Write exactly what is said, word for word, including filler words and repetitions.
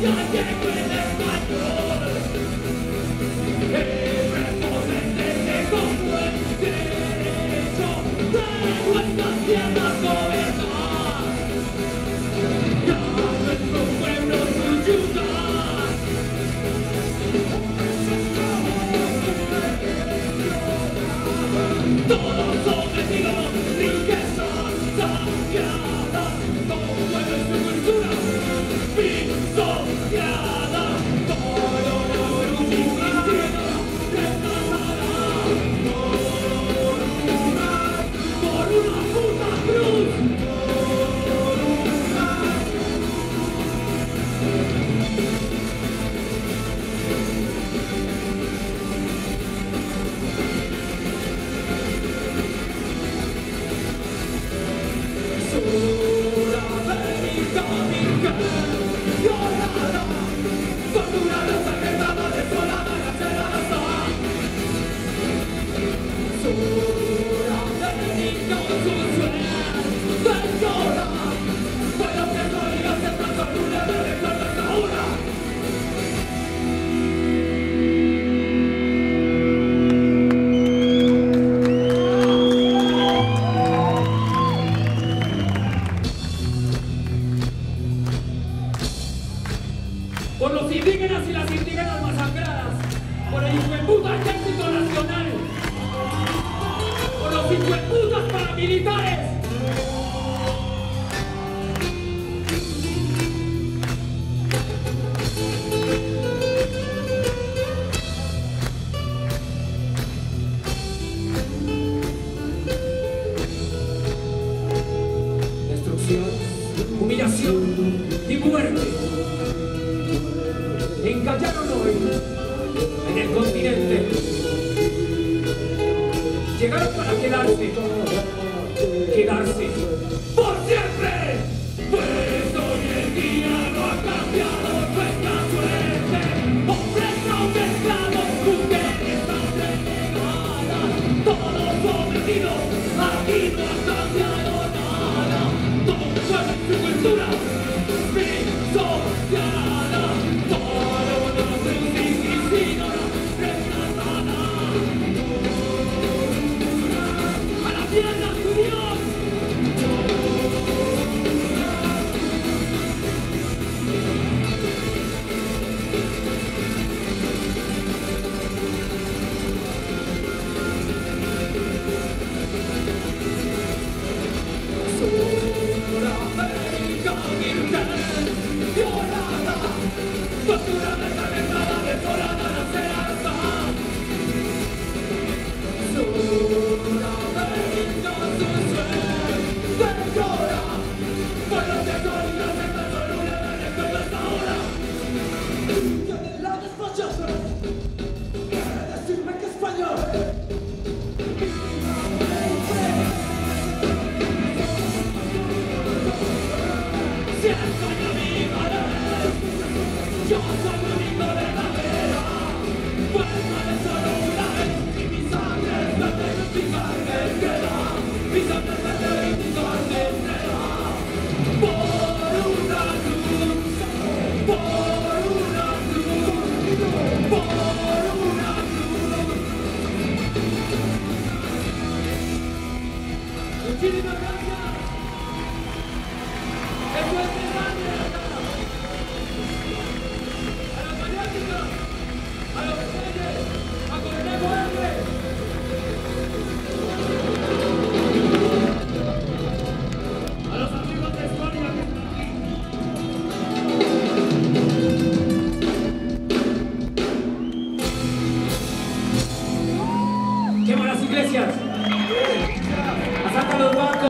Por los indígenas y las indígenas masacradas, por el hijueputa ejército nacional, por los hijueputas paramilitares. Destrucción, humillación y muerte encallaron hoy en el continente. Llegaron para quedarse, quedarse por siempre. Pues hoy el día no ha cambiado nuestra suerte. Hombres no mezclados, mujeres abnegadas, todos sometidos, aquí no ha cambiado nada. Todo pueblo en su cultura, disociada. Yo soy un hijo de la vera, vuelvo de solo una vez, y mi sangre es verde y mi carne queda, mi sangre es verde y mi carne queda. Por una cruz, por una cruz, por una cruz. Muchísimas gracias. Eso es mi sangre. A los reyes, a Conejo Hambre. A los amigos de España que están aquí. Quema las iglesias. Asalta los bancos.